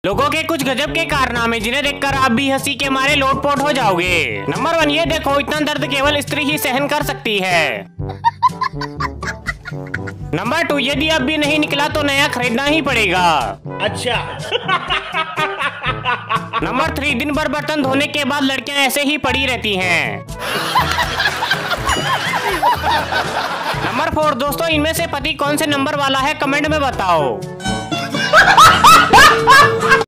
लोगों के कुछ गजब के कारनामे जिन्हें देखकर आप भी हंसी के मारे लोटपोट हो जाओगे। नंबर 1, ये देखो, इतना दर्द केवल स्त्री ही सहन कर सकती है। नंबर 2, यदि अब भी नहीं निकला तो नया खरीदना ही पड़ेगा। अच्छा। नंबर 3, दिन भर बर्तन धोने के बाद लड़कियां ऐसे ही पड़ी रहती हैं। नंबर 4, दोस्तों इनमें से पति कौन से नंबर वाला है, कमेंट में बताओ।